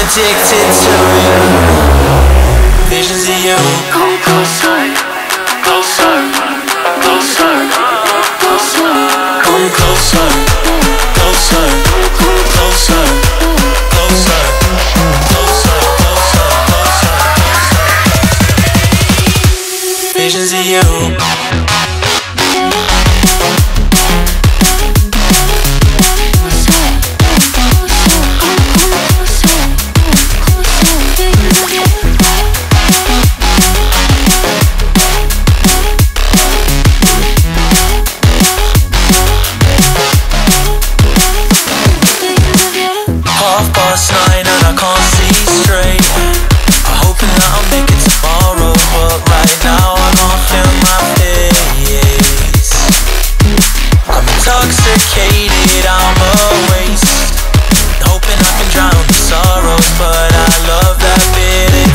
addicted to it. Visions of you. Come closer, closer, closer, closer. Come closer, closer, closer, closer, closer, closer, closer. Visions of you. Intoxicated, I'm a waste, hoping I can drown the sorrows, but I love that bitter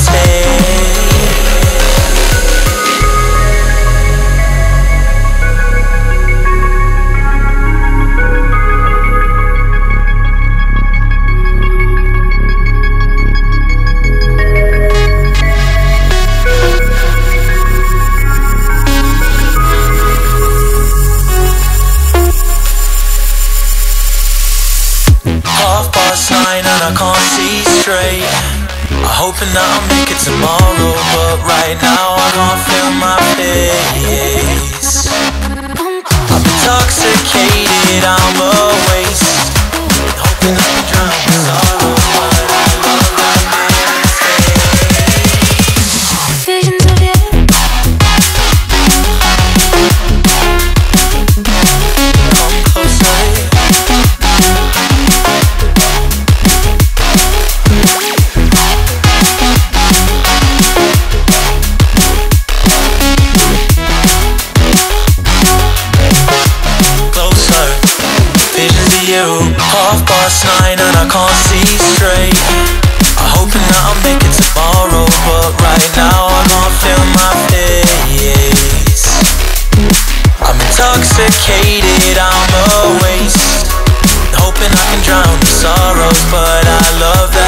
I can't see straight. I'm hoping that I'll make it tomorrow, but right now I can't feel my face. I'm intoxicated, I'm a waste, hoping I can drown the sorrow, but I love that mistake. Visions of you. Come closer. Half past 9 and I can't see straight. I'm hoping that I'll make it tomorrow, but right now I can't feel my face. I'm intoxicated, I'm a waste, hoping I can drown the sorrows, but I love that